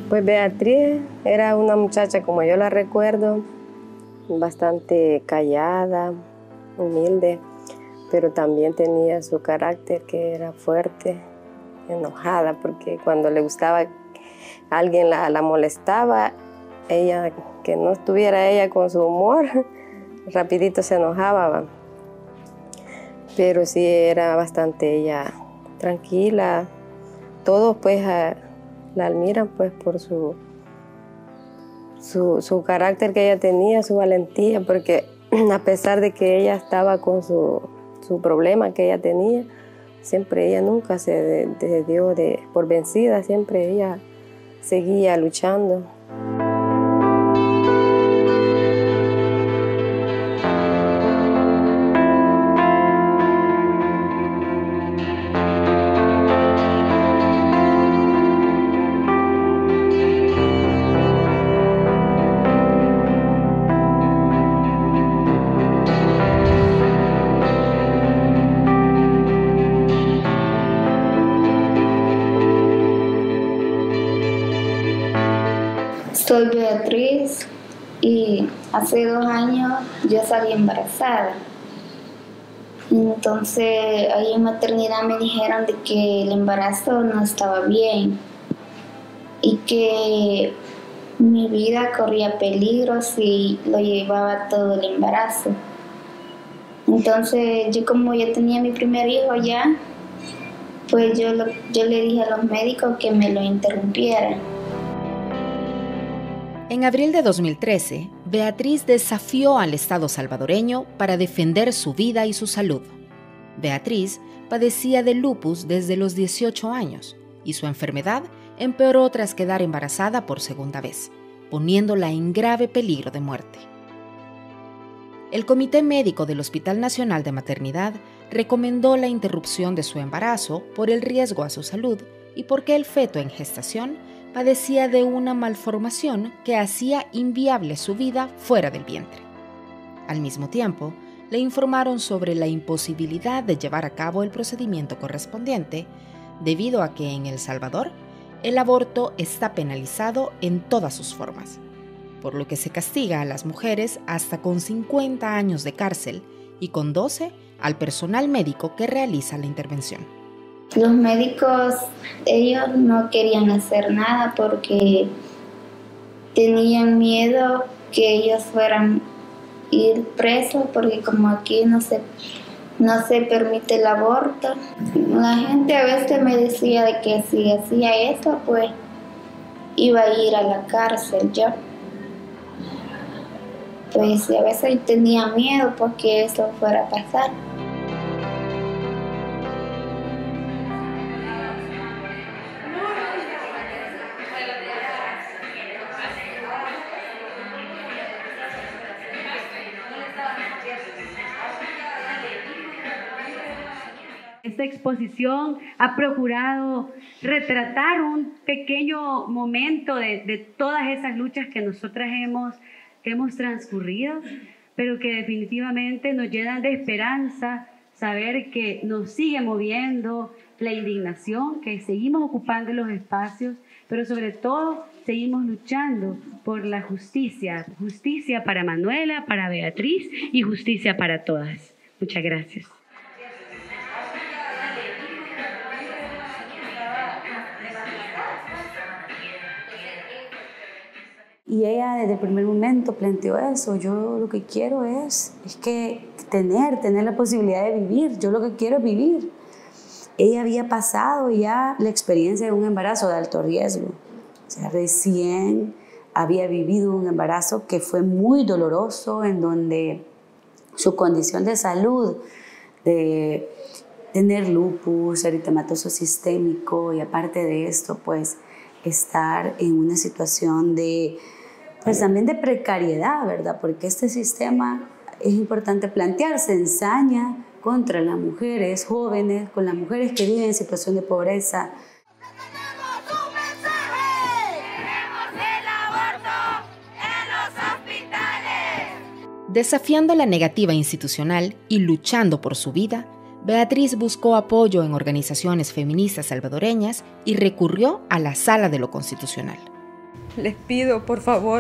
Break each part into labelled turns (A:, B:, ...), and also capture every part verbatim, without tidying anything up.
A: Pues Beatriz era una muchacha, como yo la recuerdo, bastante callada, humilde, pero también tenía su carácter que era fuerte, enojada, porque cuando le gustaba, alguien la, la molestaba, ella, que no estuviera ella con su humor, rapidito se enojaba, ¿va? Pero sí era bastante ella tranquila. Todos pues a, la admiran pues por su, su, su carácter que ella tenía, su valentía, porque a pesar de que ella estaba con su, su problema que ella tenía, siempre ella nunca se de, de dio de, por vencida, siempre ella seguía luchando.
B: Soy Beatriz y hace dos años yo salí embarazada. Entonces ahí en maternidad me dijeron de que el embarazo no estaba bien y que mi vida corría peligro si lo llevaba todo el embarazo. Entonces yo, como ya tenía mi primer hijo ya, pues yo, lo, yo le dije a los médicos que me lo interrumpieran.
C: En abril de dos mil trece, Beatriz desafió al Estado salvadoreño para defender su vida y su salud. Beatriz padecía de lupus desde los dieciocho años y su enfermedad empeoró tras quedar embarazada por segunda vez, poniéndola en grave peligro de muerte. El Comité Médico del Hospital Nacional de Maternidad recomendó la interrupción de su embarazo por el riesgo a su salud y porque el feto en gestación padecía de una malformación que hacía inviable su vida fuera del vientre. Al mismo tiempo, le informaron sobre la imposibilidad de llevar a cabo el procedimiento correspondiente, debido a que en El Salvador el aborto está penalizado en todas sus formas, por lo que se castiga a las mujeres hasta con cincuenta años de cárcel y con doce al personal médico que realiza la intervención.
B: Los médicos, ellos no querían hacer nada porque tenían miedo que ellos fueran a ir presos, porque como aquí no se, no se permite el aborto. La gente a veces me decía de que si hacía eso, pues iba a ir a la cárcel yo. Pues a veces tenía miedo porque eso fuera a pasar.
D: Esta exposición ha procurado retratar un pequeño momento de, de todas esas luchas que nosotras hemos, que hemos transcurrido, pero que definitivamente nos llenan de esperanza saber que nos sigue moviendo la indignación, que seguimos ocupando los espacios, pero sobre todo seguimos luchando por la justicia, justicia para Manuela, para Beatriz y justicia para todas. Muchas gracias.
E: Y ella desde el primer momento planteó eso. Yo lo que quiero es, es que tener, tener la posibilidad de vivir. Yo lo que quiero es vivir. Ella había pasado ya la experiencia de un embarazo de alto riesgo. O sea, recién había vivido un embarazo que fue muy doloroso, en donde su condición de salud, de tener lupus, eritematoso sistémico, y aparte de esto, pues estar en una situación de, pues también de precariedad, ¿verdad? Porque este sistema, es importante plantearse, ensaña contra las mujeres jóvenes, con las mujeres que viven en situación de pobreza.
F: ¡Tenemos un mensaje! ¡Queremos el aborto en los hospitales!
C: Desafiando la negativa institucional y luchando por su vida, Beatriz buscó apoyo en organizaciones feministas salvadoreñas y recurrió a la Sala de lo Constitucional.
G: Les pido, por favor,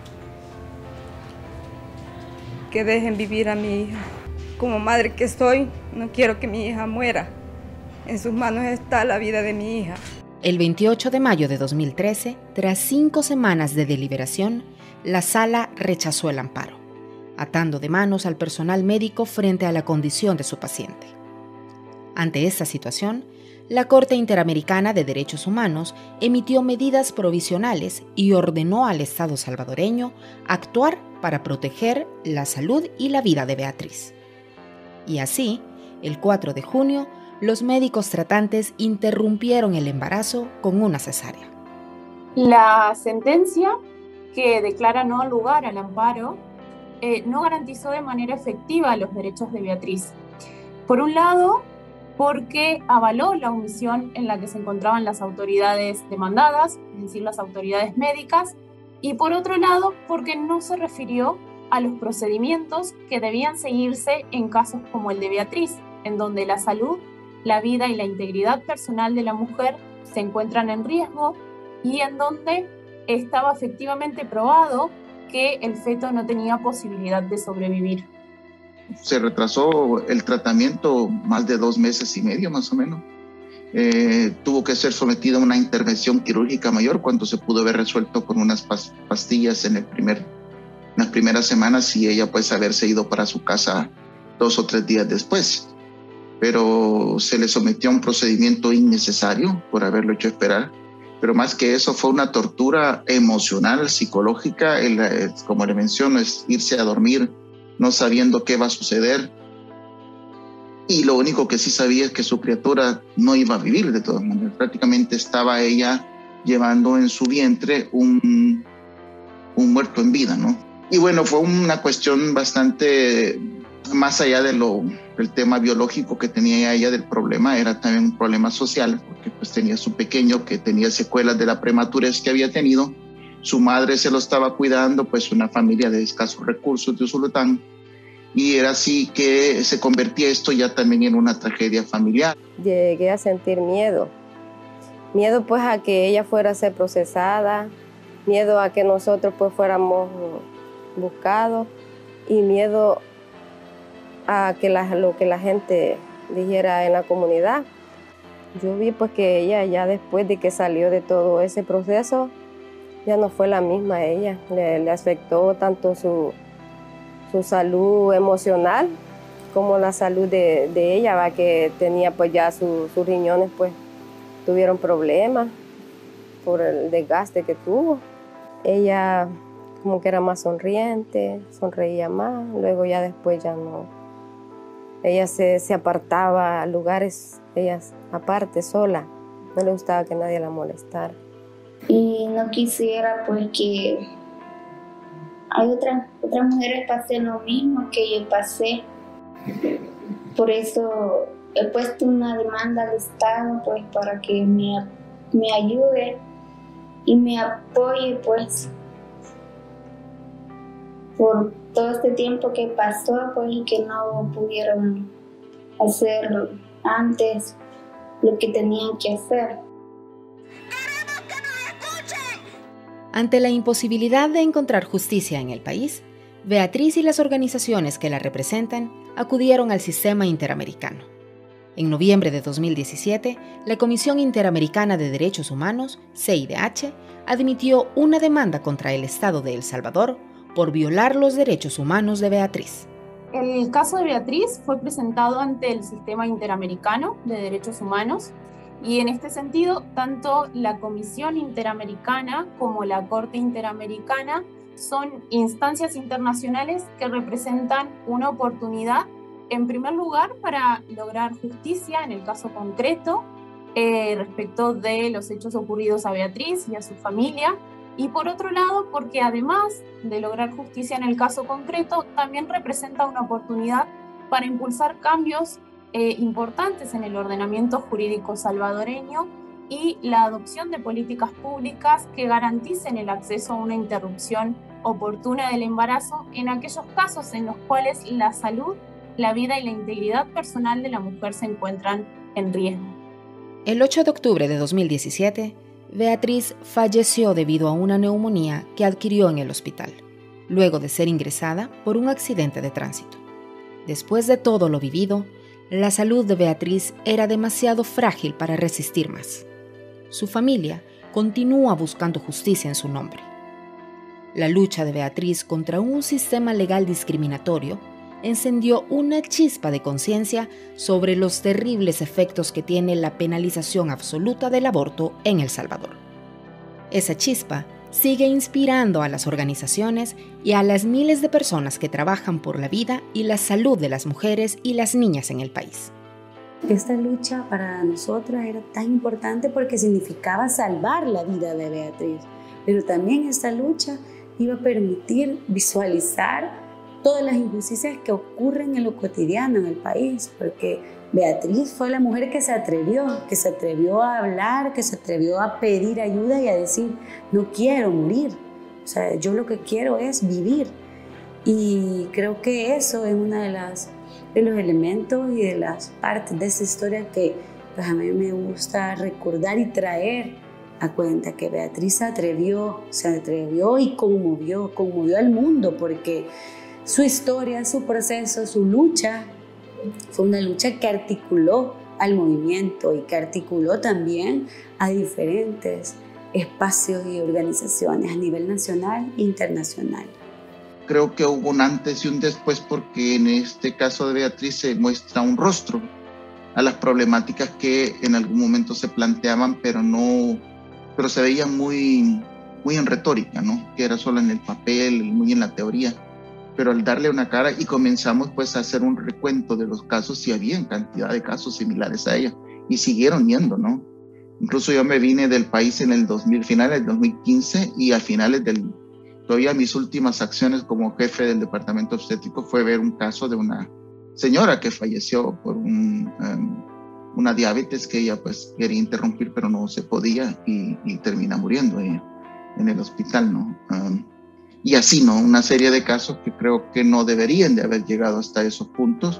G: que dejen vivir a mi hija. Como madre que soy, no quiero que mi hija muera. En sus manos está la vida de mi hija.
C: El veintiocho de mayo de dos mil trece, tras cinco semanas de deliberación, la sala rechazó el amparo, atando de manos al personal médico frente a la condición de su paciente. Ante esta situación, la Corte Interamericana de Derechos Humanos emitió medidas provisionales y ordenó al Estado salvadoreño actuar para proteger la salud y la vida de Beatriz. Y así, el cuatro de junio, los médicos tratantes interrumpieron el embarazo con una cesárea.
H: La sentencia que declara no lugar al amparo eh, no garantizó de manera efectiva los derechos de Beatriz. Por un lado, porque avaló la omisión en la que se encontraban las autoridades demandadas, es decir, las autoridades médicas, y por otro lado, porque no se refirió a los procedimientos que debían seguirse en casos como el de Beatriz, en donde la salud, la vida y la integridad personal de la mujer se encuentran en riesgo y en donde estaba efectivamente probado que el feto no tenía posibilidad de sobrevivir.
I: Se retrasó el tratamiento más de dos meses y medio, más o menos. Eh, tuvo que ser sometida a una intervención quirúrgica mayor cuando se pudo haber resuelto con unas pastillas en, el primer, en las primeras semanas y ella pues haberse ido para su casa dos o tres días después. Pero se le sometió a un procedimiento innecesario por haberlo hecho esperar. Pero más que eso fue una tortura emocional, psicológica. El, como le menciono, es irse a dormir no sabiendo qué va a suceder. Y lo único que sí sabía es que su criatura no iba a vivir de todas maneras. Prácticamente estaba ella llevando en su vientre un, un muerto en vida, ¿no? Y bueno, fue una cuestión bastante más allá de lo, del tema biológico que tenía ella del problema, era también un problema social, porque pues tenía su pequeño que tenía secuelas de la prematurez que había tenido. Su madre se lo estaba cuidando, pues una familia de escasos recursos de Usulután, y era así que se convertía esto ya también en una tragedia familiar.
A: Llegué a sentir miedo, miedo pues a que ella fuera a ser procesada, miedo a que nosotros pues fuéramos buscados y miedo a que la, lo que la gente dijera en la comunidad. Yo vi pues que ella ya después de que salió de todo ese proceso, ya no fue la misma ella, le, le afectó tanto su, su salud emocional como la salud de, de ella, va, que tenía pues ya su, sus riñones pues tuvieron problemas por el desgaste que tuvo. Ella como que era más sonriente, sonreía más, luego ya después ya no. Ella se, se apartaba a lugares, ella aparte, sola, no le gustaba que nadie la molestara.
B: Y no quisiera pues que hay otras otras mujeres pasen lo mismo que yo pasé. Por eso he puesto una demanda al Estado pues para que me, me ayude y me apoye pues por todo este tiempo que pasó pues y que no pudieron hacer antes lo que tenían que hacer.
C: Ante la imposibilidad de encontrar justicia en el país, Beatriz y las organizaciones que la representan acudieron al sistema interamericano. En noviembre de dos mil diecisiete, la Comisión Interamericana de Derechos Humanos, C I D H, admitió una demanda contra el Estado de El Salvador por violar los derechos humanos de Beatriz.
H: El caso de Beatriz fue presentado ante el Sistema Interamericano de Derechos Humanos y en este sentido, tanto la Comisión Interamericana como la Corte Interamericana son instancias internacionales que representan una oportunidad, en primer lugar, para lograr justicia en el caso concreto eh, respecto de los hechos ocurridos a Beatriz y a su familia, y por otro lado, porque además de lograr justicia en el caso concreto, también representa una oportunidad para impulsar cambios eh, importantes en el ordenamiento jurídico salvadoreño y la adopción de políticas públicas que garanticen el acceso a una interrupción oportuna del embarazo en aquellos casos en los cuales la salud, la vida y la integridad personal de la mujer se encuentran en riesgo.
C: El ocho de octubre de dos mil diecisiete, Beatriz falleció debido a una neumonía que adquirió en el hospital, luego de ser ingresada por un accidente de tránsito. Después de todo lo vivido, la salud de Beatriz era demasiado frágil para resistir más. Su familia continúa buscando justicia en su nombre. La lucha de Beatriz contra un sistema legal discriminatorio encendió una chispa de conciencia sobre los terribles efectos que tiene la penalización absoluta del aborto en El Salvador. Esa chispa sigue inspirando a las organizaciones y a las miles de personas que trabajan por la vida y la salud de las mujeres y las niñas en el país.
E: Esta lucha para nosotras era tan importante porque significaba salvar la vida de Beatriz, pero también esta lucha iba a permitir visualizar todas las injusticias que ocurren en lo cotidiano en el país, porque Beatriz fue la mujer que se atrevió, que se atrevió a hablar, que se atrevió a pedir ayuda y a decir, no quiero morir, o sea, yo lo que quiero es vivir. Y creo que eso es uno de, las, de los elementos y de las partes de esta historia que pues, a mí me gusta recordar y traer a cuenta, que Beatriz se atrevió, se atrevió y conmovió, conmovió al mundo, porque su historia, su proceso, su lucha, fue una lucha que articuló al movimiento y que articuló también a diferentes espacios y organizaciones a nivel nacional e internacional.
I: Creo que hubo un antes y un después, porque en este caso de Beatriz se muestra un rostro a las problemáticas que en algún momento se planteaban, pero no, pero se veían muy, muy en retórica, ¿no? Que era solo en el papel, muy en la teoría. Pero al darle una cara y comenzamos pues a hacer un recuento de los casos, y había cantidad de casos similares a ella y siguieron yendo, ¿no? Incluso yo me vine del país en el dos mil, finales del dos mil quince, y a finales del, todavía mis últimas acciones como jefe del departamento obstétrico fue ver un caso de una señora que falleció por un, um, una diabetes que ella pues quería interrumpir pero no se podía, y, y termina muriendo ella en el hospital, ¿no? Um, Y así, ¿no? Una serie de casos que creo que no deberían de haber llegado hasta esos puntos.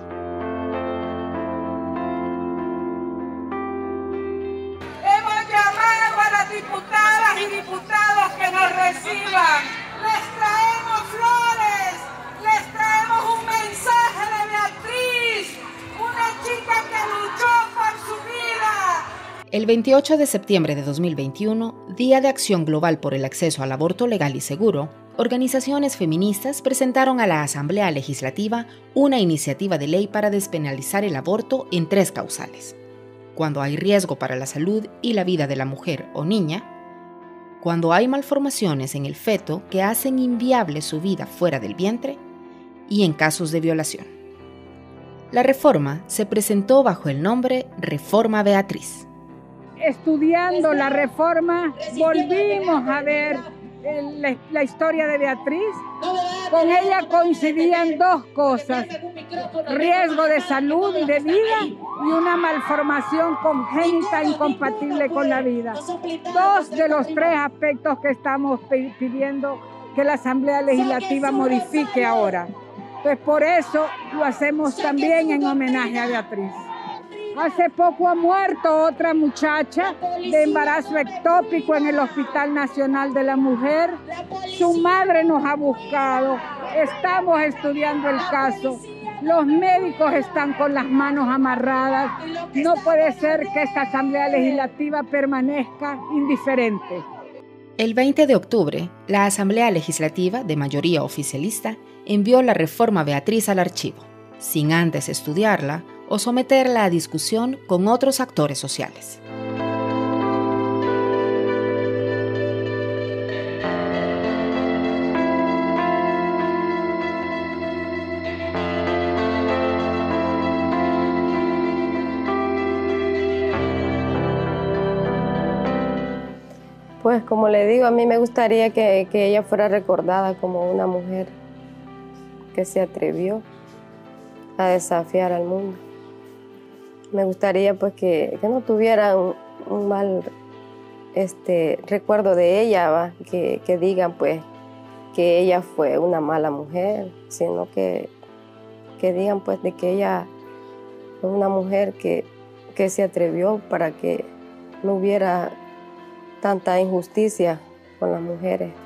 F: Hemos llamado a las diputadas y diputados que nos reciban. Les traemos flores, les traemos un mensaje de Beatriz, una chica que luchó por su vida.
C: El veintiocho de septiembre de dos mil veintiuno, Día de Acción Global por el Acceso al Aborto Legal y Seguro, organizaciones feministas presentaron a la Asamblea Legislativa una iniciativa de ley para despenalizar el aborto en tres causales: cuando hay riesgo para la salud y la vida de la mujer o niña, cuando hay malformaciones en el feto que hacen inviable su vida fuera del vientre, y en casos de violación. La reforma se presentó bajo el nombre Reforma Beatriz.
J: Estudiando la reforma, volvimos a ver La, la historia de Beatriz. Con ella coincidían dos cosas: riesgo de salud y de vida y una malformación congénita incompatible con la vida. Dos de los tres aspectos que estamos pidiendo que la Asamblea Legislativa modifique ahora. Pues por eso lo hacemos también en homenaje a Beatriz. Hace poco ha muerto otra muchacha de embarazo ectópico en el Hospital Nacional de la Mujer. Su madre nos ha buscado. Estamos estudiando el caso. Los médicos están con las manos amarradas. No puede ser que esta Asamblea Legislativa permanezca indiferente.
C: El veinte de octubre, la Asamblea Legislativa, de mayoría oficialista, envió la Reforma Beatriz al archivo, sin antes estudiarla o someterla a discusión con otros actores sociales.
A: Pues como le digo, a mí me gustaría que, que ella fuera recordada como una mujer que se atrevió a desafiar al mundo. Me gustaría pues que, que no tuviera un, un mal este, recuerdo de ella, ¿va? Que, que digan pues que ella fue una mala mujer, sino que, que digan pues de que ella fue una mujer que, que se atrevió para que no hubiera tanta injusticia con las mujeres.